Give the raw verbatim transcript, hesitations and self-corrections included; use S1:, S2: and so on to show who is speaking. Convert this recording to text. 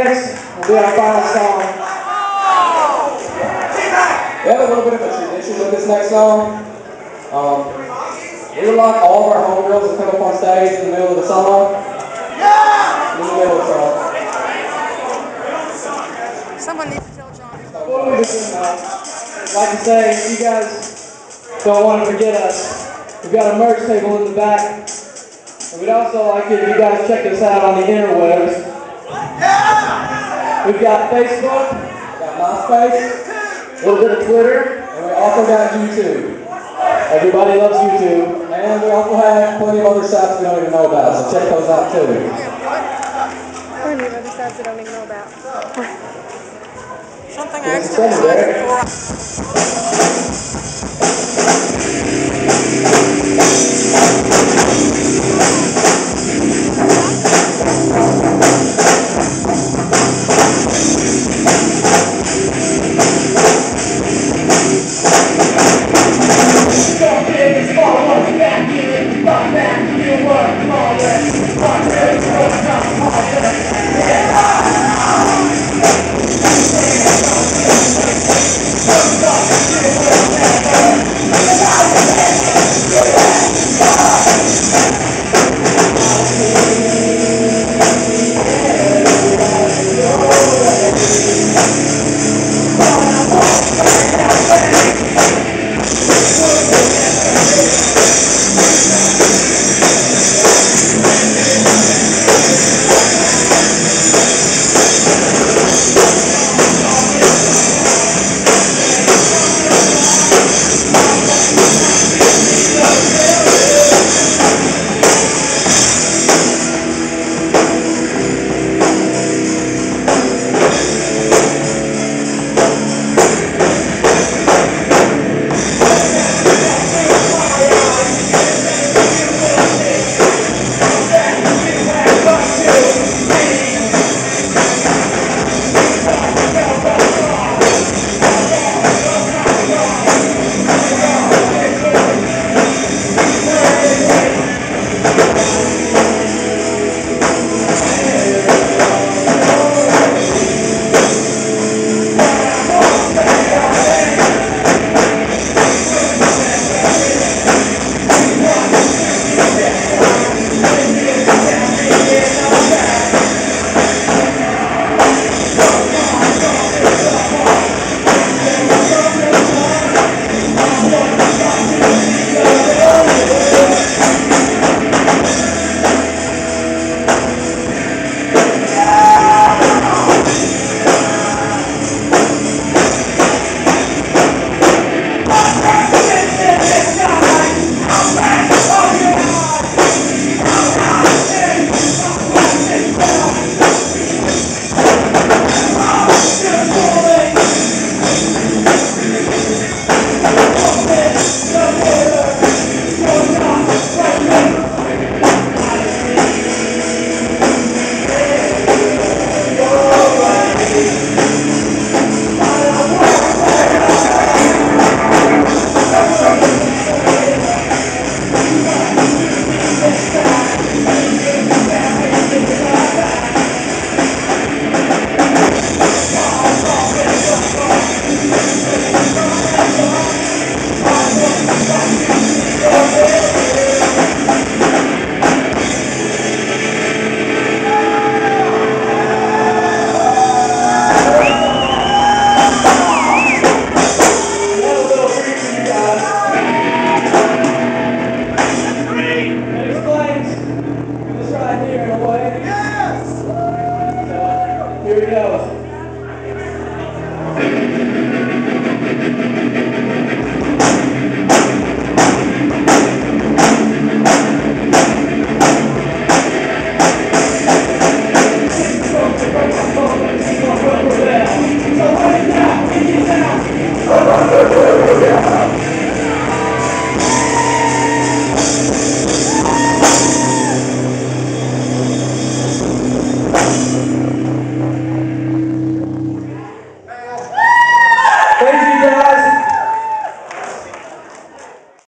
S1: next will be our final song. We have a little bit of a tradition with this next song. Um, we would like all of our homegirls to come up on stage in the middle of the song. In the middle of the song.
S2: Someone needs to tell John.
S1: Before we begin, uh, I'd like to say, if you guys don't want to forget us, we've got a merch table in the back. And we'd also like it if you guys check us out on the interwebs. We've got Facebook, got MySpace, a little bit of Twitter, and we also got YouTube. Everybody loves YouTube. And we also have plenty of other sites we don't even know about, so check those out too.
S2: Plenty of other sites I don't even know about. Something I
S1: actually
S2: exercised before.